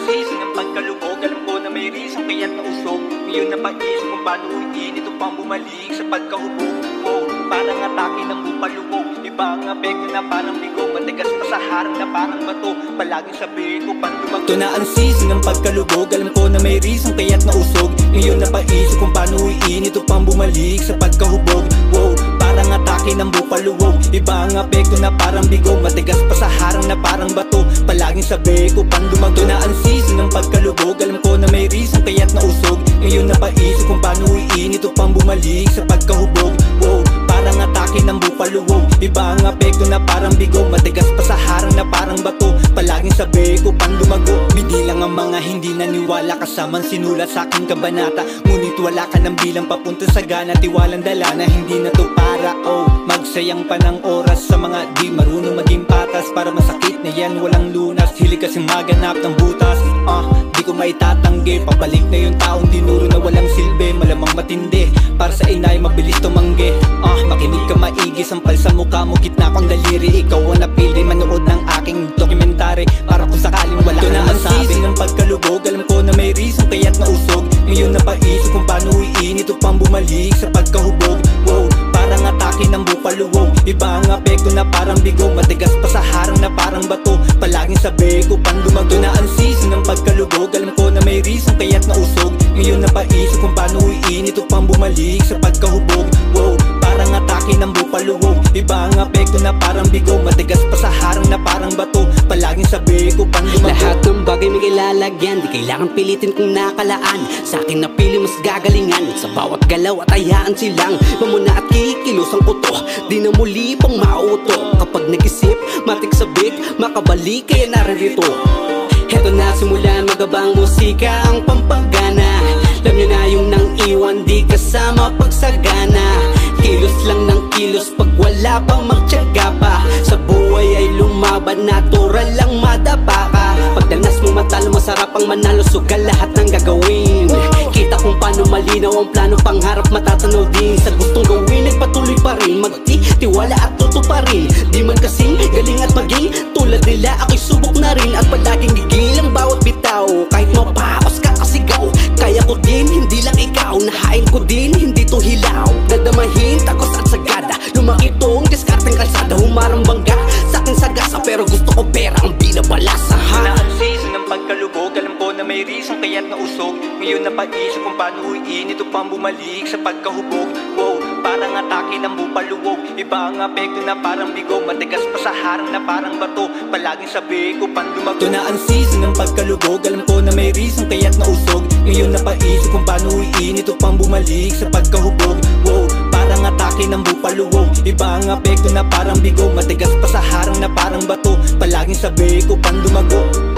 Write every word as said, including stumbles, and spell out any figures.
season ng pagkalubog. Alam ko na may reason kaya't nausog. Ngayon napaisip kung paano uwiin ito pang bumalik sa pagkahubog. Wow, parang atake ng bupalubog. Iba ang apekto na parang bigo. Matigas pa sa harang na parang bato. Palaging sabi ko pang lumag. Ito na ang season ng pagkalubog. Alam ko na may reason kaya't nausog. Ngayon napaisip kung paano uwiin ito pang bumalik sa pagkahubog. Wow, parang atake ng bupalubog. Iba ang apekto na parang bigo. Matigas pa sa harang na parang bato. Palaging sabi ko pang lumago. Na ang season ng pagkalubog. Alam ko na may reason kaya't nausog. Ngayon napaisip kung paano uwiin ito pang bumalik sa pagkahubog. Wow, parang atake ng bupalubog. Iba ang apekto na parang bigo. Matigas pa sa harang na parang bato. Palaging sabi ko pang lumago. Binilang ang mga hindi naniwala. Kasamang sinulat sa aking kabanata. Ngunit wala ka ng bilang papunta sa gana. Tiwalang dala na hindi na to para oh. Magsayang pa ng oras sa mga di marunong maging patas. Para masakit na yan walang lunas. Hilig kasing maganap ng butas. Ah, uh, di ko maitatanggi. Pabalik na yung taong dinuro na walang silbi. Malamang matindi. Para sa inay mabilis tumanggi. Ah, uh, makinig ka maigi. Sampal sa mukha mo gitna kong daliri. Ikaw ang napili manood ng aking dokumentary. Para kung sakaling wala ka na masabi. Season ng pagkalubog. Alam ko na may reason kaya't nausog. Ngayon napaisip kung paano uwiin ito pang bumalik sa pagkahubog. Wow, parang atake ng bupalubog. Iba ang apekto na parang bigo. Matigas pa sa harang na parang bato. Palaging sabi ko pang lumago. Na ang season ng pagkalubog. Alam ko na may reason kaya't nausog. Ngayon napaisip kung paano uwiin ito pang bumalik sa pagkahubog. Wow, parang atake ng bupalubog. Iba ang apekto na parang bigo. Matigas pa sa harang na parang bato. Palaging sabi ko pang lumago. Lahat ng bagay may kilalagyan. Di kailangan pilitin kung nakalaan. Sa akin napili mas gagalingan. Sa bawat galaw at hayaan silang mamuna at kikilos ang kuto. Di na muli pang mauto. Kapag nag-isip, matik sabik, makabalik kaya naririto. Heto na simulan magabang musika ang pampagana. Alam nyo na yung nang iwan di kasama pagsagana. Kilos lang ng kilos pag wala pa magtyaga pa. Sa buhay ay lumaban, natural lang madapa ka. Pagdanas mo matalo masarap ang manalo. Sugal lahat ng gagawin. Kita kung paano malinaw ang plano. Pangharap matatanaw din. Sa gustong gawin nagpatuloy pa rin. Magtitiwala at tutuparin. Di man kasing galing at maging tulad nila. Ako'y subok na rin at palaging gigil ang bawat bitaw. Kahit mapaos ka kasigaw. Kaya ko din, hindi lang ikaw. Nahain ko din, hindi to hilaw. Dadamahin, takos at sagada. Lumaki tong diskarteng kalsada. Humarang bangga sa akin sagasa. Pero gusto ko pera ang binabalasa. Na ang season ng pagkalubog. Alam ko na may reason kaya't nausog. Ngayon napaisip kung paano uwiin ito pang bumalik sa pagkahubog. Wow, parang atake ng bupalubog. Iba ang apekto na parang bigo. Matigas pa sa harang na parang bato. Palaging sabi ko pang lumago. Ito na ang season ng pagkalubog. Alam ko na may reason kaya't nausog. Ngayon napaisip kung paano uwiin ito pang bumalik sa pagkahubog. Wow, parang atake ng bupalubog. Iba ang apekto na parang bigo. Matigas pa sa harang na parang bato. Palaging sabi ko pang lumago.